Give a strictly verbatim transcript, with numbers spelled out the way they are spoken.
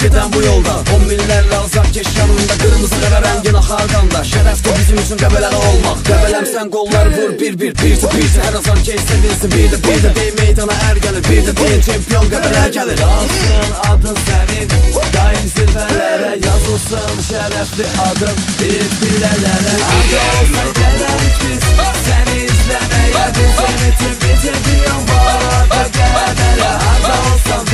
gedən bu yolda on minlərlə azar keş yanında, qırmızı qara rəngin axar qanda. Şərəfdir bizim üçün Qəbələli olmaq, Qəbələmsən qolları vur bir-bir, bir-bir, bir-bir. Hər azar keş sevinsin bir də, bir də dey meydana ər gəlir, bir də deyin çempion Qəbələ gəlir. Yazsın adın sənin, daim zirvələrə yazılsın şərəfli adım bir bilələrə. Adı olsa gələrik biz səni izləməyə, bizim üçün bir çempion var da Qəbələ. Adı olsa